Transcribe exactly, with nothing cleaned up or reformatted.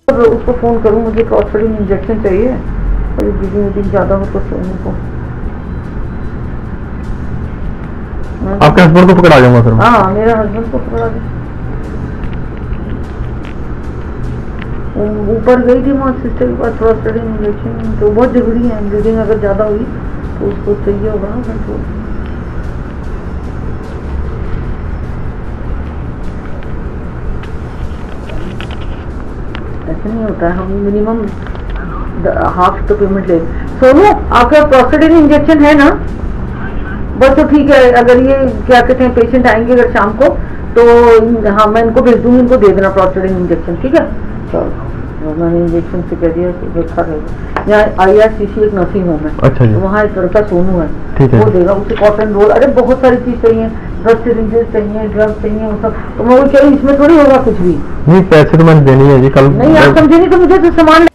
उसको फ़ोन करूँ, मुझे क्रॉसफीडिंग इंजेक्शन चाहिए और ब्लीडिंग ज़्यादा हो तो सोने को। आपके हस्बैंड को पकड़ा जाऊंगा सर। हाँ मेरे हस्बैंड को पकड़ा दे। ऊपर गई थी वहाँ सिस्टर के पास, क्रॉसफीडिंग इंजेक्शन तो बहुत ज़रूरी है। ब्लीडिंग अगर ज़्यादा हुई तो उसको चाहिए होगा ना कंट्रोल। ऐसे नहीं होता है, हम मिनिमम हाफ तो पेमेंट ले। सोनू आपका क्रॉसफीडिंग इंजेक्शन है ना? बस तो ठीक है, अगर ये क्या कहते हैं पेशेंट आएंगे अगर शाम को तो हाँ मैं इनको भेज दूंगी, इनको दे देना क्रॉसफीडिंग इंजेक्शन, ठीक है? चलो मैंने इंजेक्शन से कह दिया देखा रहेगा। यहाँ आई आर सी सी एक नर्सिंग होम है। अच्छा जी। तो वहाँ एक लड़का सोनू है, ठीक है। वो देगा उसे कॉटन रोल, अरे बहुत सारी चीज चाहिए, दस सिरिंजेस चाहिए, ड्रग चाहिए, वो सब। तो मैं वो कह रही इसमें थोड़ी होगा कुछ भी। नहीं पैसे तो मैंने देनी है जी कल। नहीं आप समझे नहीं तो मुझे तो सामान